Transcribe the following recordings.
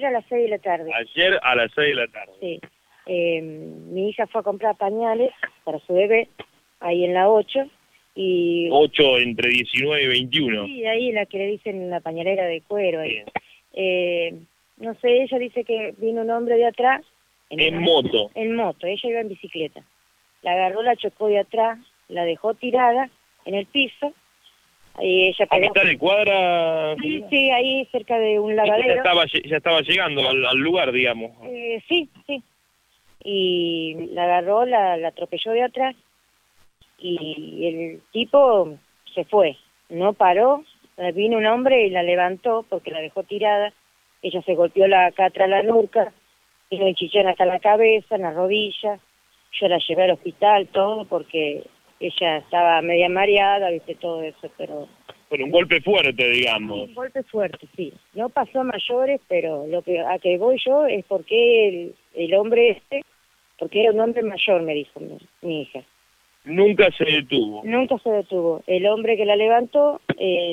ayer a las 6 de la tarde. Ayer a las 6 de la tarde. Sí. Mi hija fue a comprar pañales para su bebé, ahí en la 8, y... 8 entre 19 y 21. Sí, ahí la que le dicen la pañalera de cuero. Ahí. No sé, ella dice que vino un hombre de atrás. En moto. En moto, ella iba en bicicleta. La agarró, la chocó de atrás, la dejó tirada en el piso. Y ella pegó... ¿Está de cuadra? Sí, sí, ahí cerca de un lavadero. Ya estaba llegando al lugar, digamos. Sí, sí. Y la agarró, la atropelló de atrás y el tipo se fue. No paró, vino un hombre y la levantó porque la dejó tirada. Ella se golpeó acá atrás la nuca, vino el chichón hasta la cabeza, en la rodilla. Yo la llevé al hospital, todo, porque ella estaba media mareada, viste, todo eso, pero... Bueno, un golpe fuerte, digamos. Un golpe fuerte, sí. No pasó a mayores, pero a que voy yo es porque el hombre porque era un hombre mayor, me dijo mi hija. Nunca se detuvo. Nunca se detuvo. El hombre que la levantó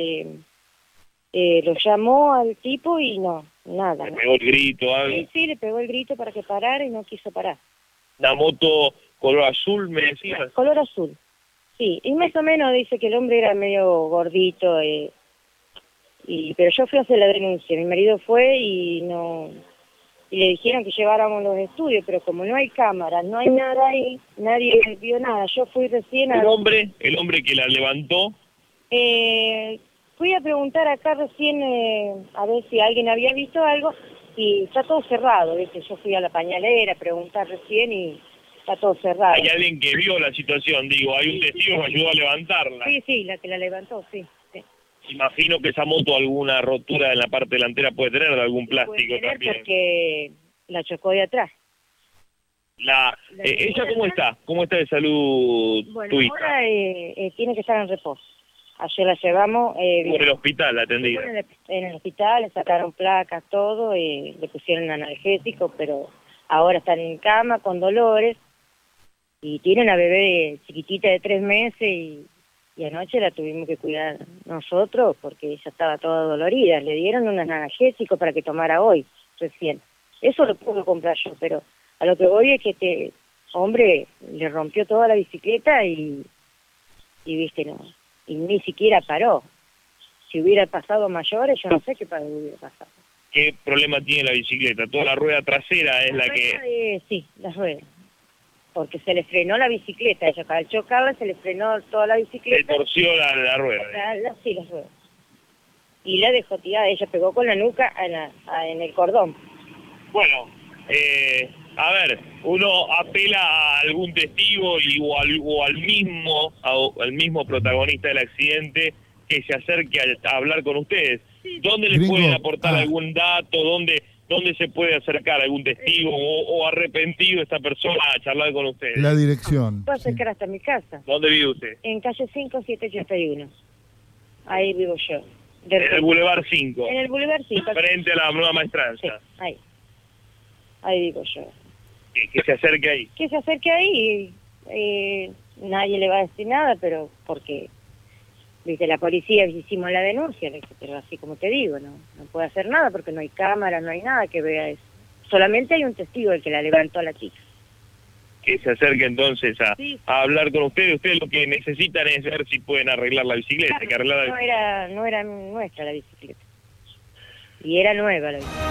lo llamó al tipo y nada. ¿Le pegó el grito, algo? Sí, le pegó el grito para que parara y no quiso parar. La moto color azul, me decías. Color azul, sí. Y más o menos dice que el hombre era medio gordito, pero yo fui a hacer la denuncia. Mi marido fue y le dijeron que lleváramos los estudios, pero como no hay cámaras, no hay nada ahí, nadie vio nada. Yo fui recién ¿El hombre que la levantó? Fui a preguntar acá recién a ver si alguien había visto algo y está todo cerrado, ¿viste? Yo fui a la pañalera a preguntar recién y está todo cerrado. ¿Hay alguien que vio la situación? Digo, hay un testigo que ayudó a levantarla. Sí, la que la levantó, sí. Imagino que esa moto alguna rotura en la parte delantera puede tener de algún plástico también. Porque la chocó de atrás. ¿Ella cómo está? ¿Cómo está de salud tu hija? Ahora tiene que estar en reposo. Ayer la llevamos... ¿Por el hospital la atendida? En el hospital, le sacaron placas, todo, le pusieron analgésico, pero ahora está en cama con dolores y tiene una bebé chiquitita de 3 meses y anoche la tuvimos que cuidar nosotros porque ella estaba toda dolorida. Le dieron un analgésico para que tomara hoy, recién. Eso lo puedo comprar yo, pero a lo que voy es que este hombre le rompió toda la bicicleta y viste, no, y ni siquiera paró. Si hubiera pasado mayores, yo no sé qué hubiera pasado. ¿Qué problema tiene la bicicleta? ¿Toda la rueda trasera es la que...? Sí, las ruedas. Porque se le frenó la bicicleta, ella al chocarla se le frenó toda la bicicleta. Se torció la rueda. Sí, las ruedas. Y la dejó tirada, ella pegó con la nuca en el cordón. Bueno, a ver, uno apela a algún testigo o al mismo protagonista del accidente que se acerque a hablar con ustedes. ¿Dónde le pueden aportar algún dato? ¿Dónde se puede acercar algún testigo o arrepentido esta persona a charlar con ustedes? La dirección. Puedo acercar hasta mi casa. ¿Dónde vive usted? En calle 5, 781. Ahí vivo yo. En el Boulevard 5. En el Boulevard 5. Frente a la Nueva Maestranza. Sí, ahí vivo yo. Que se acerque ahí. Que se acerque ahí y nadie le va a decir nada, pero porque... Viste, la policía hicimos la denuncia, pero así como te digo, no puede hacer nada porque no hay cámara, no hay nada que vea eso. Solamente hay un testigo, el que la levantó a la chica. Que se acerque entonces a hablar con ustedes. Ustedes lo que necesitan es ver si pueden arreglar la bicicleta. Claro, no era nuestra la bicicleta. Y era nueva la bicicleta.